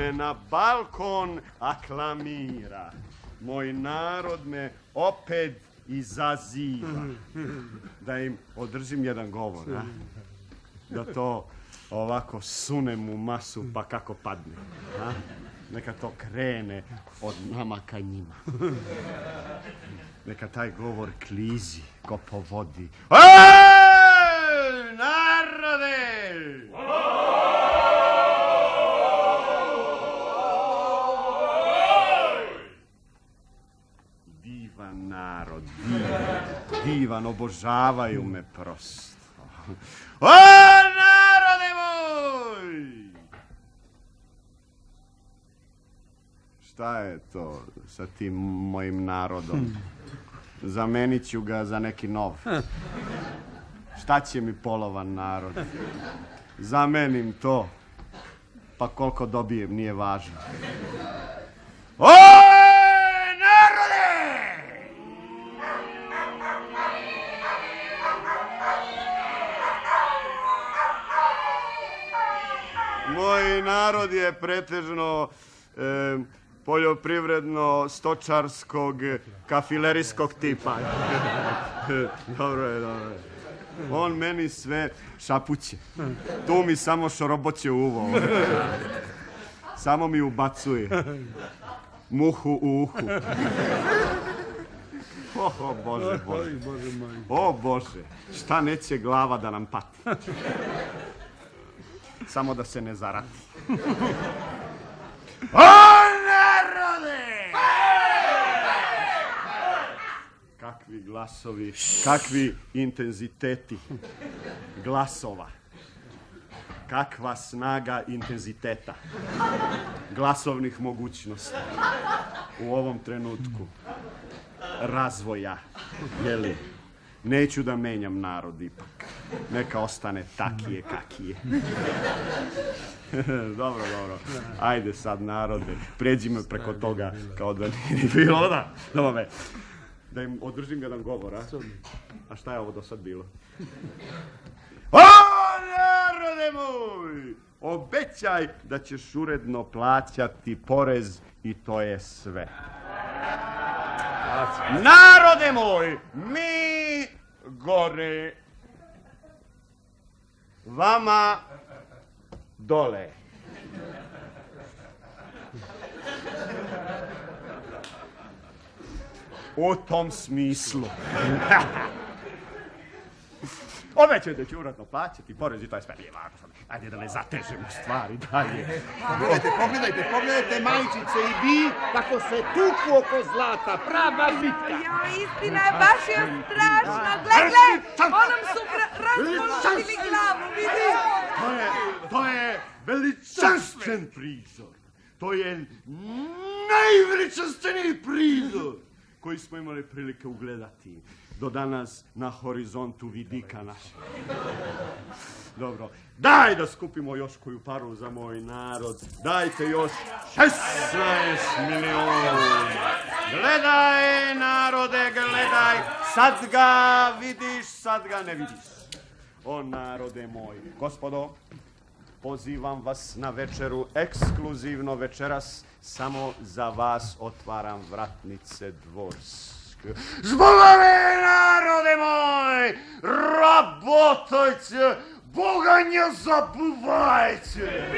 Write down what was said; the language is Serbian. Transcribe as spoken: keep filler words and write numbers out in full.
me na balkon aklamira. Moj narod me opet izaziva. Da im održim jedan govor, a? Da to ovako sunem u masu pa kako padne. A? Neka to krene od nama ka njima. Neka taj govor klizi ko po vodi. Ej, narode! Divan narod, divan, divan, obožavaju me prosto. O, narode moj! Šta je to sa tim mojim narodom? Zamenit ću ga za neki nov. Šta će mi polovan narod? Zamenim to, pa koliko dobijem, nije važno. O, narode! Moj narod je pretežno e, poljoprivredno-stočarskog, kafilerijskog tipa. Dobro je, dobro je. On meni sve šapuće. Tu mi samo šoroboće uvo. Samo mi ubacuje. Muhu u uhu. O, o Bože, Bože. O Bože, šta neće glava da nam pati. Samo da se ne zarati. O, narode! Kakvi glasovi, kakvi intenziteti glasova. Kakva snaga intenziteta glasovnih mogućnosti u ovom trenutku razvoja, jeli? Neću da menjam narod ipak. Neka ostane takije kakije. Dobro, dobro. Ajde sad, narode, pređi me preko toga kao da nije bilo, da? Dobro me. Da im održim jedan govor, a? A šta je ovo do sad bilo? O, narode moj! Obećaj da ćeš uredno plaćati porez i to je sve. Narode moj, mi gore, vama dole. U tom smislu. Obećaj da ću uredno plaćati porez i to je sve, nije važno. Ajde da ne zatežemo stvari dalje. Pogledajte, pogledajte, pogledajte, majčice i vi, kako se tuku oko zlata, prava bitka. Jo, istina je, baš je strašno. Gle, gle, onom su razbolili glavu, vidi. To je, to je veličanstven prizor. To je najveličanstveniji prizor koji smo imali prilike ugledati do danas na horizontu vidika našeg. Dobro, daj da skupimo još koju paru za moj narod. Dajte još šesnaest miliona. Gledaj, narode, gledaj. Sad ga vidiš, sad ga ne vidiš. O, narode moj. Gospodo, pozivam vas na večeru, ekskluzivno večeras. Samo za vas otvaram vratnice dvorske. Žbogove, narode moj, rabotajte, Boga ne zabuvajte.